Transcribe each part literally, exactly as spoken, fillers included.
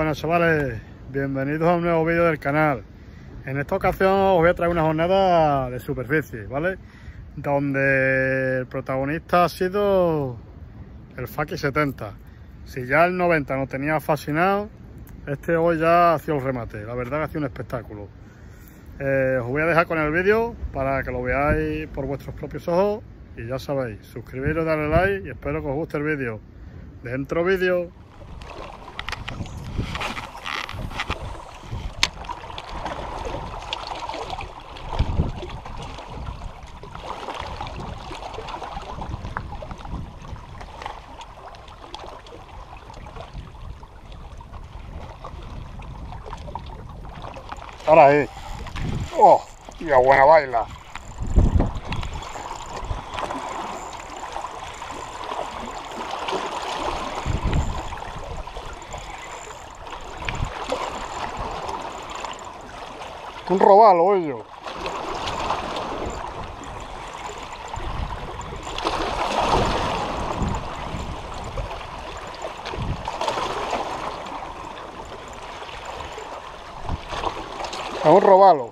Buenas chavales, bienvenidos a un nuevo vídeo del canal. En esta ocasión os voy a traer una jornada de superficie, ¿vale? Donde el protagonista ha sido el Faki setenta. Si ya el noventa nos tenía fascinado, este hoy ya ha sido el remate. La verdad que ha sido un espectáculo. Eh, os voy a dejar con el vídeo para que lo veáis por vuestros propios ojos. Y ya sabéis, suscribiros, darle like y espero que os guste el vídeo. Dentro vídeo. Ahora ahí. ¡Oh! ¡Qué buena baila! Un robalo, oye. Es un robalo.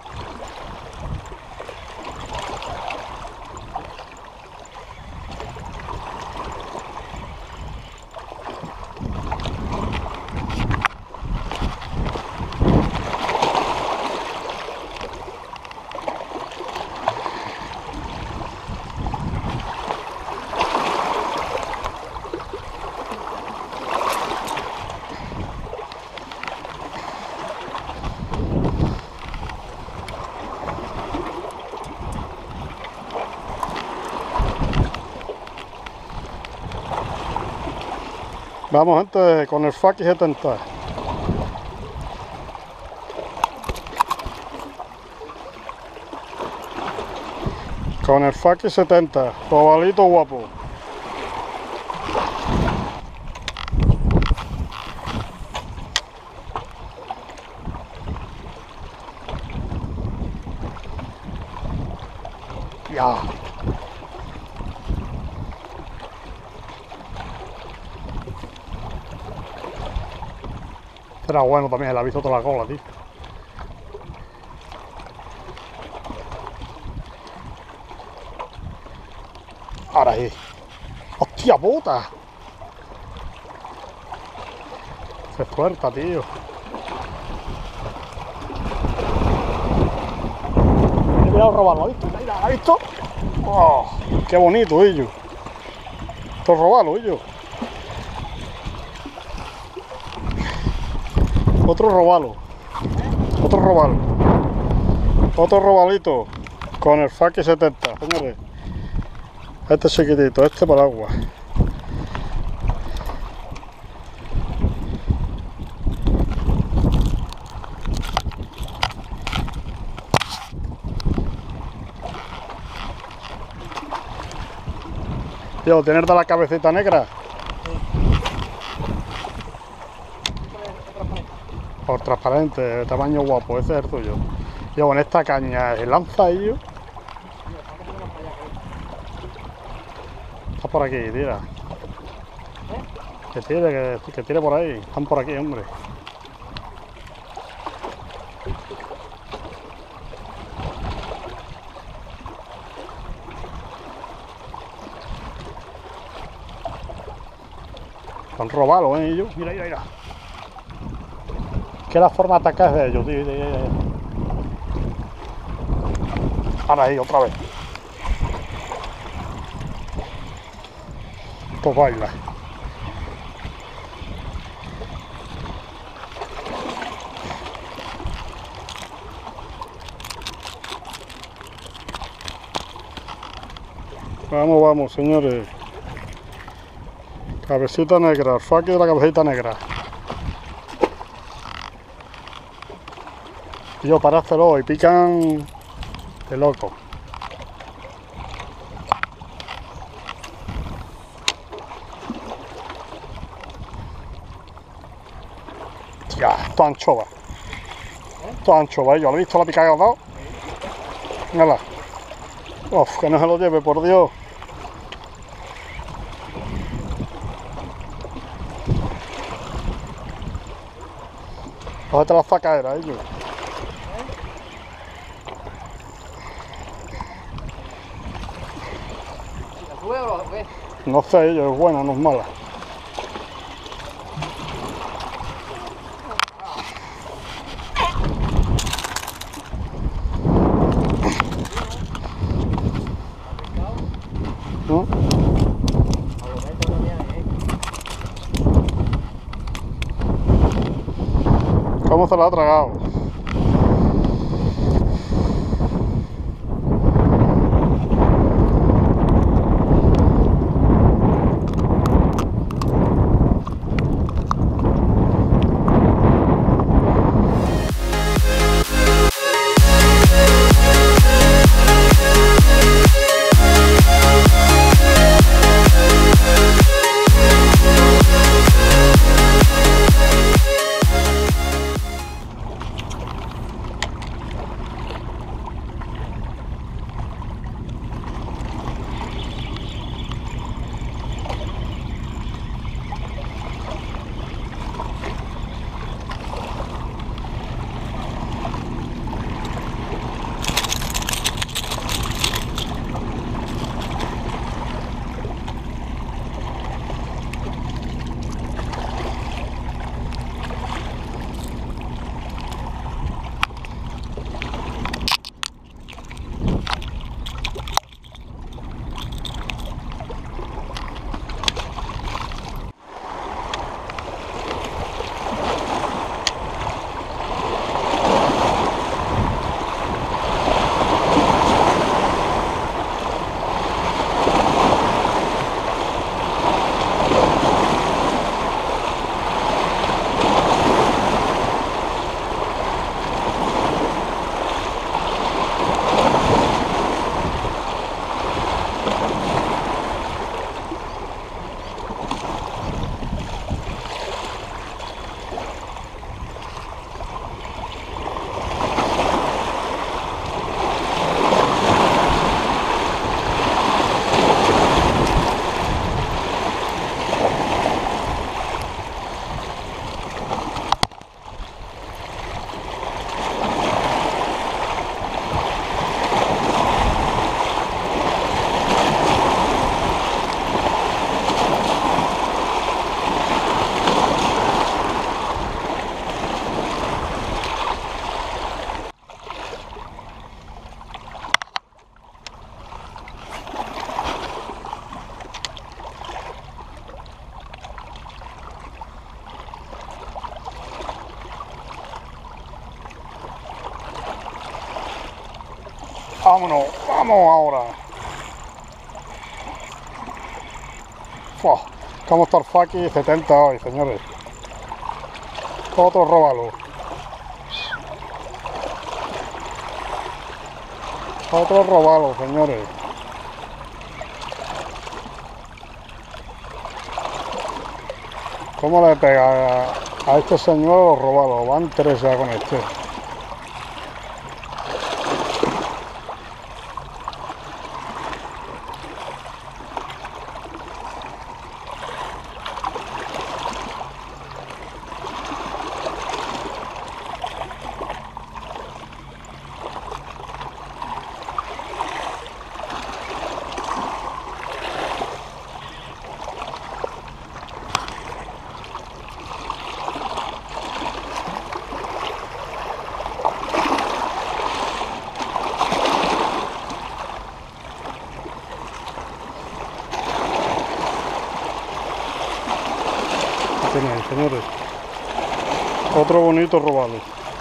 Vamos gente con el Faki setenta. Con el Faki setenta, robalito guapo. Ya. Era bueno también, le ha visto toda la cola, tío. Ahora ahí. ¡Hostia puta! Se suelta, tío. Mira, robarlo, ¿ha visto? Mira, ¿ha visto? ¡Oh! ¡Qué bonito, ellos! Esto es robarlo, ellos. Otro robalo, otro robalo, otro robalito con el Faki setenta, señores. Este chiquitito, este para el agua. Tío, ¿tienes de la cabecita negra? Por transparente, de tamaño guapo, ese es el tuyo. Yo con esta caña se lanza ello. Está por aquí, tira. Que tire, que, que tire por ahí. Están por aquí, hombre. Están robados, ¿eh? Ellos. Mira, mira, mira. Que la forma de atacar es de ellos, tío. Ahora ahí, otra vez. Pues baila. Vamos, vamos, señores. Cabecita negra, el Faki de la cabecita negra. Yo, parástelo y pican de loco. Ya, esto anchova. Esto anchova, yo lo he visto la picada que ha dado. Mírala. Uf, que no se lo lleve, por Dios. Cógete la zacaera, ellos. ¿La sube o lo ves? No sé, ellos, es buena, no es mala. ¿No? ¿Cómo se la ha tragado? Vámonos, vamos ahora. Fua, vamos a estar faqui setenta hoy, señores. Otro róbalo. Otro róbalo, señores. ¿Cómo le pega a, a este señor los róbalos? Van tres ya con este. Tenéis, señores, otro bonito robalo.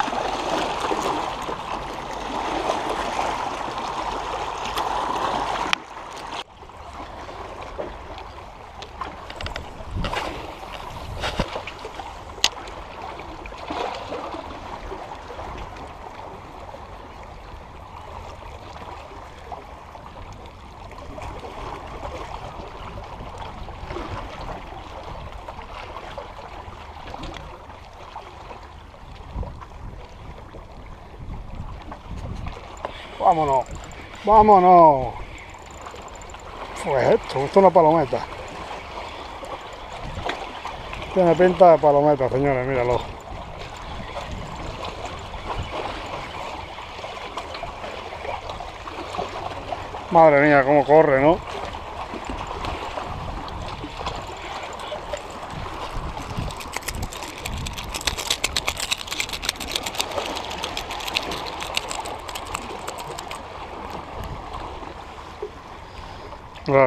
Vámonos, vámonos. Pues esto, esto es una palometa. Tiene pinta de palometa, señores, míralo. Madre mía, cómo corre, ¿no? Ah.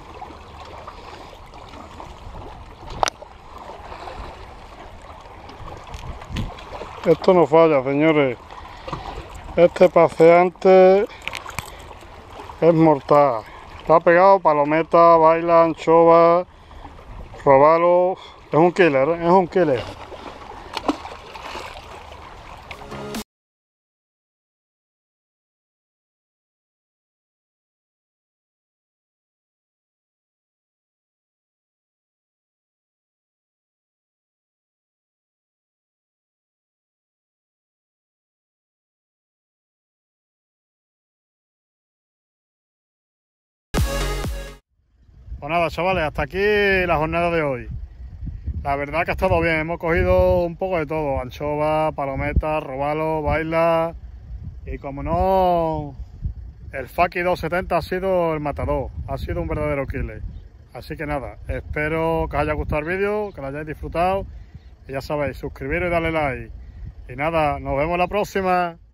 Esto no falla, señores. Este paseante es mortal. Está pegado palometa, baila, anchova, robalo. Es un killer, ¿eh? Es un killer. Pues nada, chavales, hasta aquí la jornada de hoy. La verdad que ha estado bien, hemos cogido un poco de todo, anchova, palometas, robalo, baila y como no, el Faki doscientos setenta ha sido el matador, ha sido un verdadero killer. Así que nada, espero que os haya gustado el vídeo, que lo hayáis disfrutado y ya sabéis, suscribiros y darle like. Y nada, nos vemos la próxima.